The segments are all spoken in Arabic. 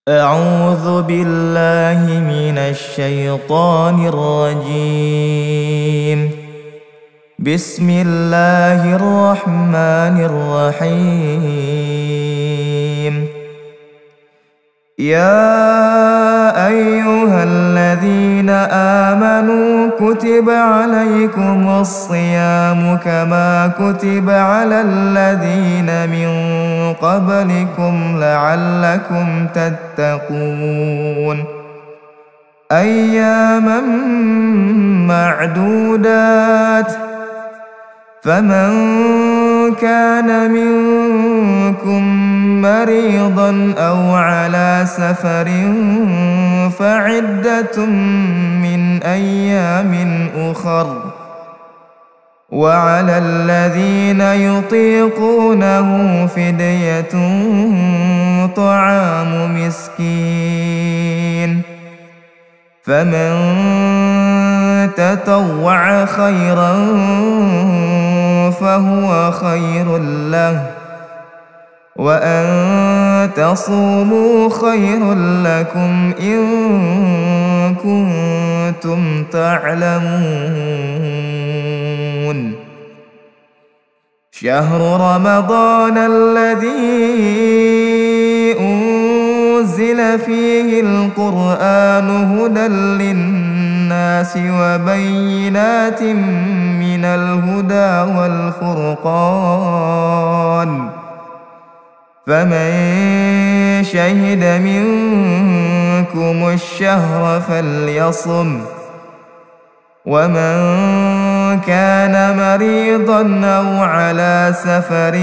أعوذ بالله من الشيطان الرجيم. بسم الله الرحمن الرحيم. يا أيها الذين آمنوا كتب عليكم الصيام كما كتب على الذين من قبلكم لعلكم تتقون أياما معدودات. فمن كان منكم مريضا أو على سفر فعدة من أيام أخر. وعلى الذين يطيقونه فدية طعام مسكين. فمن تطوع خيرا فهو خير له، وأن تصوموا خير لكم إن كنتم تعلمون. شهر رمضان الذي أنزل فيه القرآن هدى للناس وبينات من الهدى والفرقان. فمن شهد منكم الشهر فليصم. ومن كان مريضا أو على سفر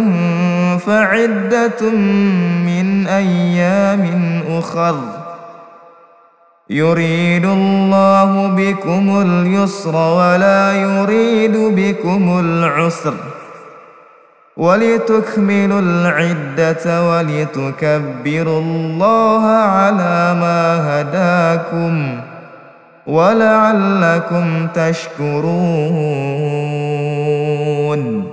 فعدة من أيام أخر. يريد الله بكم اليسر ولا يريد بكم العسر، ولتكملوا العدة ولتكبروا الله على ما هداكم ولعلكم تشكرون.